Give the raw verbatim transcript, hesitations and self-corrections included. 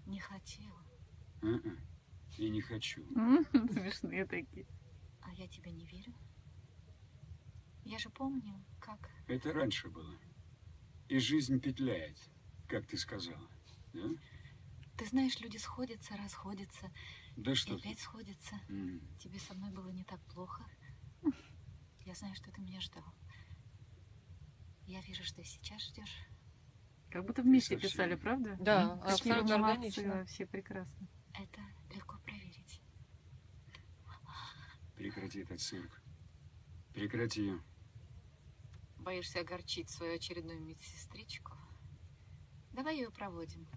Не хотел. А-а. И не хочу. Смешные такие. А я тебе не верю. Я же помню, как... Это раньше было. И жизнь петляет, как ты сказала. Да? Ты знаешь, люди сходятся, расходятся. Да И что опять ты. сходятся. М. Тебе со мной было не так плохо. Я знаю, что ты меня ждал. Я вижу, что и сейчас ждешь. Как будто вместе совсем- писали, правда? Да, М? Какие вы абсолютно молодцы, органично. вообще прекрасно. Это легко проверить. Прекрати этот цирк. Прекрати. Боишься огорчить свою очередную медсестричку? Давай ее проводим.